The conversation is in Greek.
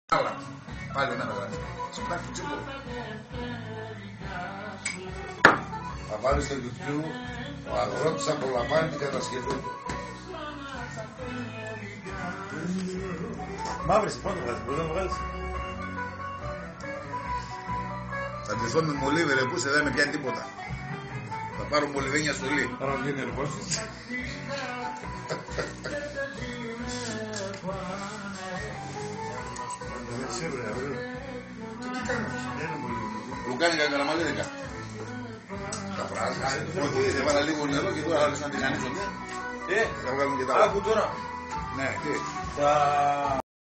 Άλλα. Πάλι εμένα γράφει. Συμπτάχει τσίπο. Θα βάλει στο YouTube ο αγρότης απολαμβάνει την κατασκευή του. Μαύρησε, πότε βγάζεις, μπορεί να βγάλεις. Θα ντυθώ με μολύβι ρε πούσε, δεν με πιάνει τίποτα. Θα πάρω μολυβένια στολή. Τώρα βγαίνει ερβώσεις. Λουκάνικα καραμαλίδικα. Τα πράσινα. Όχι, έβαλα λίγο νερό και τώρα άρχισαν να τη χανίσονται. Θα βγάλουν και τα άλλα. Άκου τώρα. Ναι, τι. Θα...